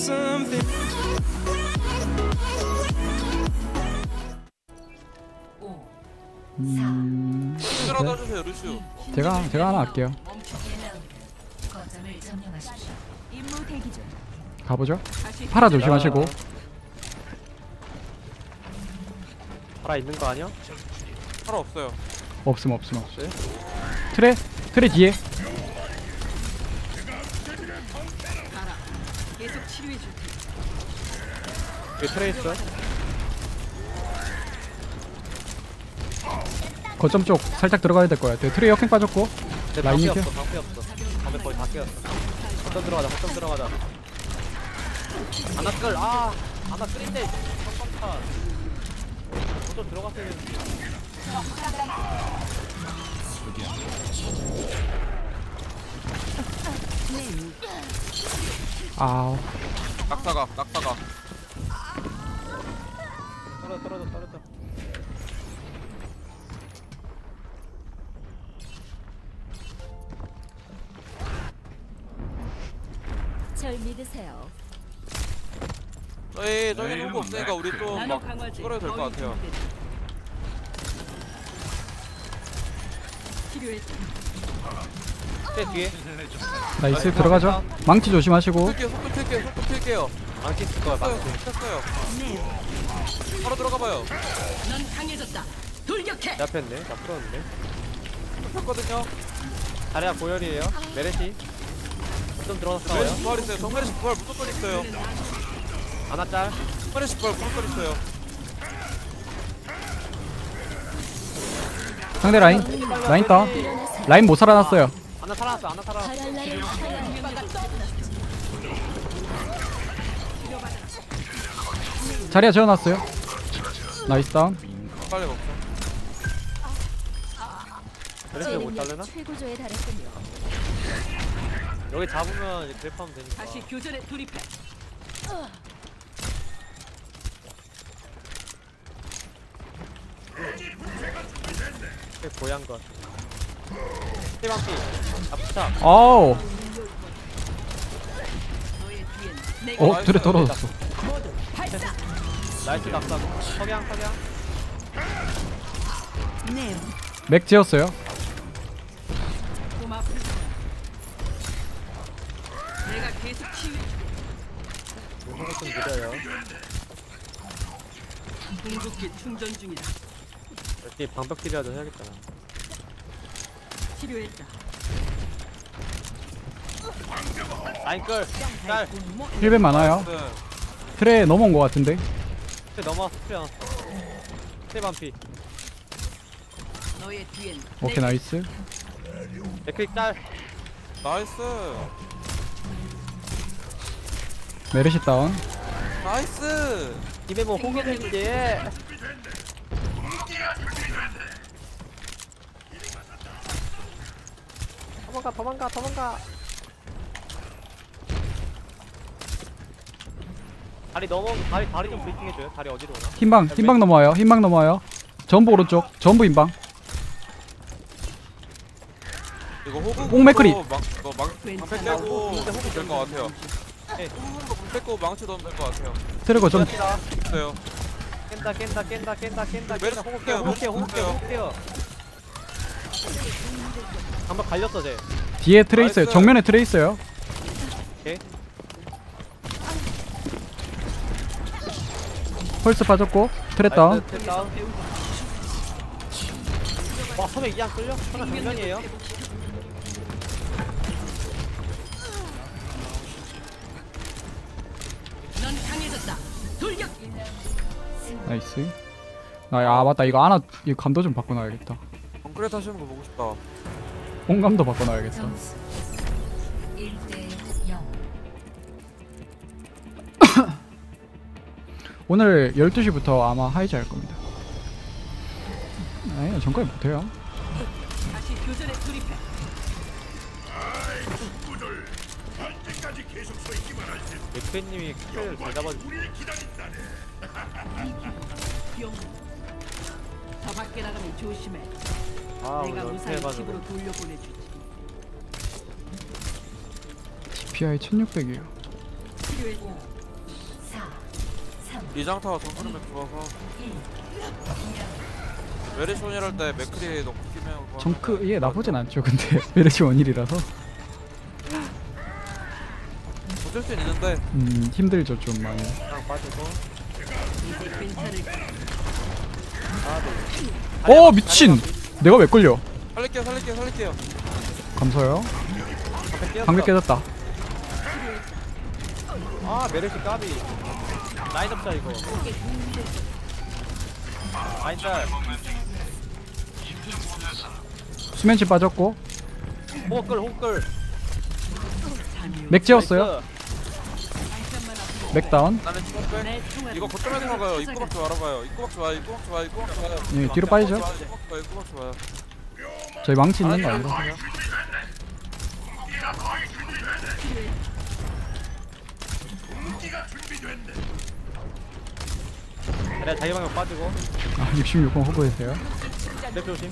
들어다 주세요, 루시우. 제가 하나 할게요. 가보죠. 파라 조심하시고. 파라 있는 거 아니야? 파라 없어요. 없음. 트레 뒤에. 여기 트레이스. 거점 쪽 살짝 들어가야 될 거야. 트레 역행 빠졌고. 라인 방패 켜. 없어. 방패 없어. 방패 거의 다 깨었어. 거점 들어가자. 아나 끌. 아나 끌인데. 깜깜타. 거점 들어갔어야 되는데. 아우. 낙사가. 떨어져. 절 믿으세요. 저희 정보 없으니까 우리 좀막 끌어야 될 것 같아요. 뒤에. 나이스 들어가죠. 망치 조심하시고. 속도 킬게요. 망치 쓸 거야. 망치. 켰어요. 바로 들어가봐요. 넌 강해졌다. 돌격해. 내 앞에 있네. 나 풀었는데. 켰거든요. 다리야 고열이에요. 메레시. 좀 들어갔어. 메리시 부활 있어요. 정메리시 부활 무조건 있어요. 아나 짤. 메리시 부활 무조건 있어요. 상대 라인 따. 라인 못 살아났어요. 아나 살아났어. 자리야 재워놨어요. 나이스 다운. 빨리 먹자. 메레시 못 잘르나? 최고조에 달했군요. 여기 잡으면 이제 그래프하면 되니까. 다시 교전에 돌입해. 고양 것. 세방피. 앞차. 아우. 너의 뒤엔 내가 트레 떨어졌어. 나이스 낙사. 석양. 네. 맥 지었어요. 좀 아플 거야. 내가 계속 치유. 이거 좀 느려요. 궁극기 충전 중이다. 여기 방벽길이라도 해야겠다. 치료했다. 라인 끌. 짤. 힐벤 많아요. 네. 트레 넘어온 것 같은데. 넘어왔어. 트레 세방피. 너의 뒤엔 오케이 나이스. 맥크릭 짤. 나이스. 메르시 다운. 나이스. 입에 뭐 호흡했지. 도망가. 다리 좀 브리핑 해줘요. 다리 어디로 오나? 흰방 넘어와요. 전부 오른쪽. 전부 흰방. 이거 호구 뽕맥크리. 방패 떼고 될것 같아요. 네. 호구 떼고 망치 넣으면 될 것 같아요. 트레거 좀 있어요. 깬다. 메르시 호흡해요. 한번 갈렸어 쟤. 뒤에 트레 있어요. 나이스. 정면에 트레 있어요. 오케이. 펄스 빠졌고 트레 다운. 다운. 와 선에 이양 끌려? 선에 정면이에요. 넌 강해졌다. 돌격. 나이스. 아 맞다. 이거 감도 좀 바꿔놔야겠다. 엉크렛 하시는 거 보고 싶다. 온감도 바꿔놔야겠다. 1대 0. 오늘 12시부터 아마 하이즈 할 겁니다. 아니 전까지 못해요. 다시 교전에 돌입해. 맥크님이 킬을 잘 잡아주고. 영웅. 더 밖에 나가면 조심해. 아 우리 내가 무사히 연패해가지고. 집으로 돌려보내주지. DPI 1600이에요. 치료했다. 이장타가 정크르맥 좋아서 메리쇼니럴 때 맥크리 넣고 끼면 정크 예 나쁘진 않죠. 근데 메르시 원일이라서 어쩔 수 있는데 힘들죠 좀 많이. 그냥 빠지고. 이제 괜찮을 거야. 어 미친. 내가 왜 끌려? 살릴게요. 감사해요. 방패 깨졌어. 방금 깨졌다. 아 메르시 까비. 라인 없자 이거. 라인 짤. 수면치 빠졌고 호끌. 맥 지웠어요. 맥 다운. 나는 치고 빼. 내 총알. 이거 거점에서 막아요. 입구박 좀 알아봐요. 입구박 좋아요. 예, 뒤로 빠지죠. 입구박 좋아요. 저희 망치 있는 거 아니라. 그래 자기 방향 빠지고. 아 66번 호구해주세요. 랩 조심.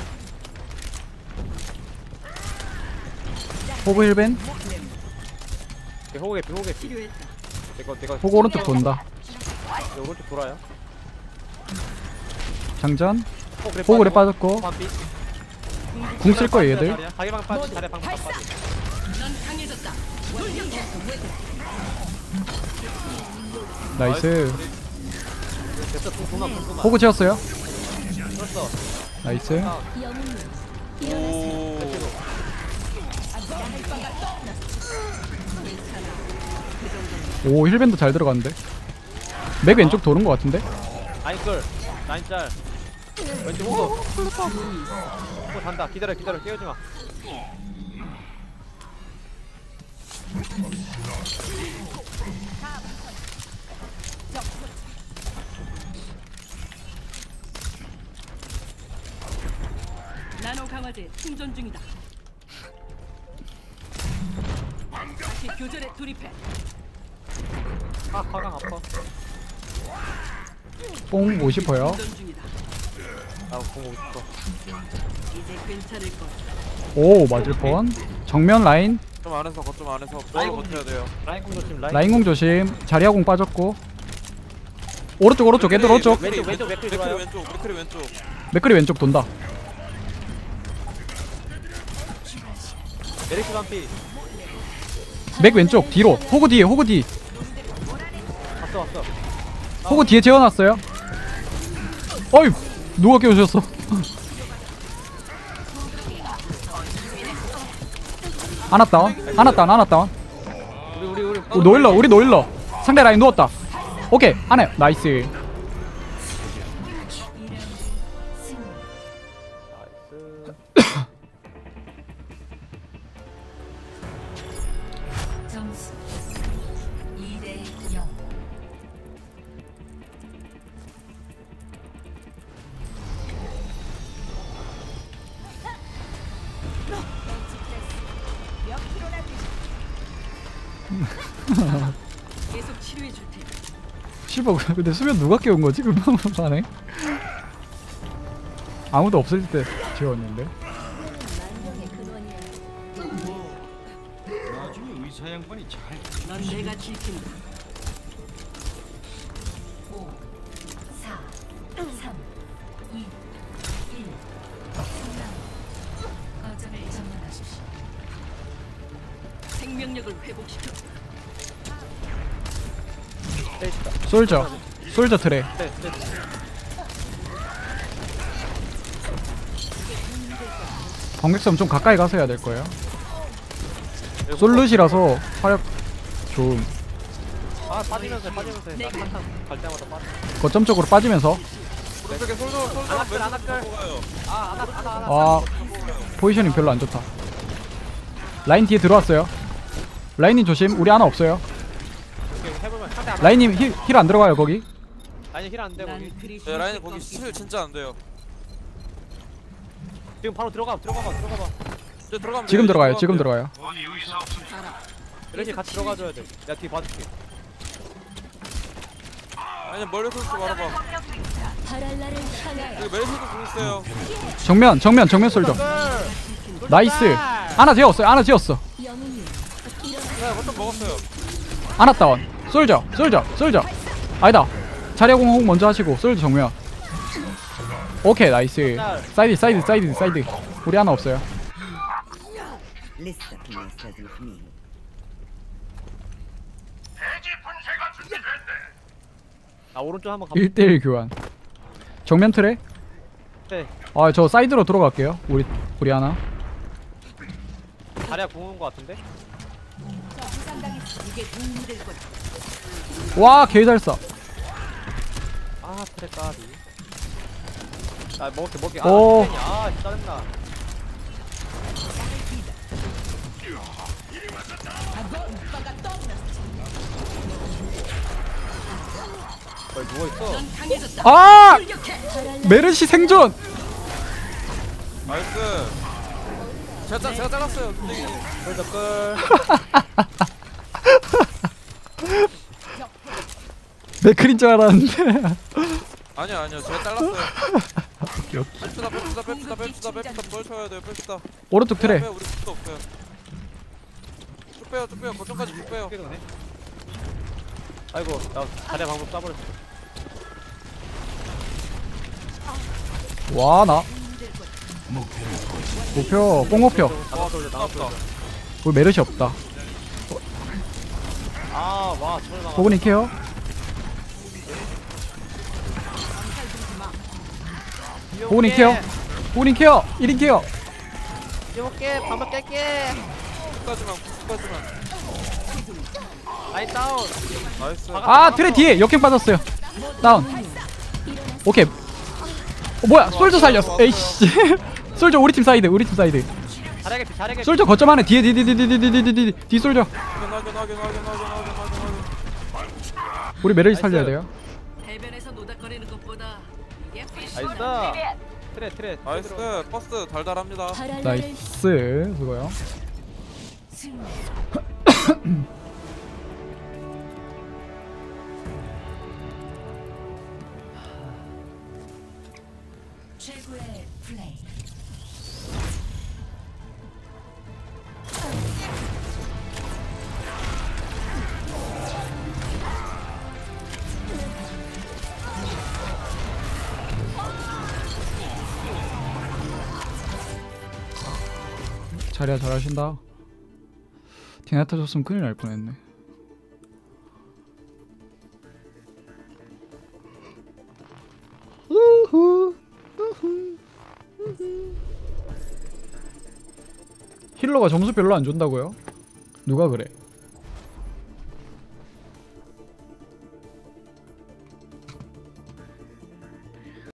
호구 1벤. 호구에 필요했다. 내가 호구 오른쪽 돈다. 오른쪽 돌아요. 장전. 호구에 빠졌고 반피. 궁 쓸 거예요 얘들. 자기 방 빠지. 자리 방방 빠지. 넌 강해졌다. 돌격. 나이스. 됐어. 도나. 호구 채웠어요. 됐어. 나이스. 영웅님 오. 오 힐밴드 잘 들어갔는데. 맥 왼쪽 도는 거 같은데. 라인 짤. 왼쪽 호구. 호구 단다. 기다려. 깨우지 마. 나노 강화제 충전 중이다. 다시 교전에 돌입해. 아 화강 아파. 뽕 50퍼요. 충전 중이다. 공 오고 싶어. 이제 괜찮을 거야. 오 맞을 뻔. 정면 라인. 좀 안에서 거점 안에서 아이고, 버텨야 돼요. 라인 공 조심. 라인공 조심. 자리아공 빠졌고. 오른쪽 애들 오른쪽. 왼쪽 맥크리 좋아요. 왼쪽. 맥크리 왼쪽 돈다. 메르시 반피. 맥 왼쪽 뒤로. 호구 뒤에. 왔어. 호구 뒤에 재워놨어요. 어이 누가 깨우셨어? 하나 다운. 우리 우리 노일러. 상대 라인 누웠다. 오케이 안해. 나이스. 나이스. 점수 2대 0. 계속 치료해 줄 테니. 씨발 근데 수면 누가 깨운 거지? 금방 가네. 아무도 없을 때 재웠는데. 만명의 근원이야. 넌 내가 지킨다. 5 4 3 2 1 거점을 점령하십시오. 생명력을 회복시켜. 솔저 트레. 광맥섬 좀 가까이 가서 해야 될 거예요. 솔루시라서 화력 좋음. 아 빠지면서 해. 나 한탄 갈 때마다 빠져. 거점 쪽으로 빠지면서. 오른쪽에 솔져 안아끌. 아나 아 포지셔닝 별로 안 좋다. 라인 뒤에 들어왔어요. 라인님 조심. 우리 하나 없어요. 해보면 상대 안 라인님 힐 안 들어가요 거기. 라인 힐안 돼. 거기 난 그리 네, 라인 쉽게 거기 꺾이지 스틸 진짜 안 돼요. 지금 바로 들어가. 이제 들어가면 지금 돼요. 들어가요. 지금 들어가요. 이렇게 같이 들어가줘야 돼. 내가 뒤 봐줄게. 아니 멀리서 좀 알아봐. 바랄라를 향하여 여기 메리시도 공 있어요. 정면 솔저. 나이스. 하나 지었어. 영웅님 네, 거점 먹었어요. 하나 다운. 솔저. 아니다. 자리야 공혹 먼저 하시고 솔드 정면. 오케이 나이스. 사이드. 우리 하나 없어요. لسه في ناس لازم نحميهم. 아 오른쪽 한번 가. 1대1 교환. 정면 트레. 네. 아 저 사이드로 들어갈게요. 우리 하나. 자리야 공은 거 같은데? 이게 도움이 될 거다. 와 개 잘 쏴. 아 트랙 까비. 아 먹을게. 오. 아 짜증나. 거의 누워있어. 넌 강해졌다. 아 메르시 생존. 나이스. 제가 잘랐어요. 꿀 끌. 맥클인 줄 알았는데. 아니요 제가 잘랐어요. 오케이. 뺍시다 뭘 쳐야 돼요 뺍시다. 오른쪽 트레. 빼요, 우리 수도 없어요. 쭉 빼요 거점까지 쭉 빼요. 그러네. 아이고 나 자리야 방법 쏴버렸어. 와 나. 목표 뽕목표. 나왔다. 우리 메르시 없다. 아와 저를 막아. 호그님 케어. 호그님 케어. 호그님 케어. 1인 케어. 뛰어볼게. 방법 깰게. 끝까지만. 라인 다운. 나이스. 아 트레 뒤에 역행 빠졌어요. 다운. 오케이. 뭐야 솔저 살렸어. 에이씨. 솔저 우리 팀 사이드. 잘하게. 솔저 거점 안에 뒤에 뒤 솔저. 확인. 우리 메르시 살려야 돼요. 해변에서 노닥거리는 것보다 이게 훨씬 나이스. 트레. 나이스. 버스 달달합니다. 바랄라를 나이스. 그거요. 승리. 최고의 플레이. 자리야 잘하신다. 디나타 줬으면 큰일 날 뻔했네. 힐러가 점수 별로 안 준다고요? 누가 그래?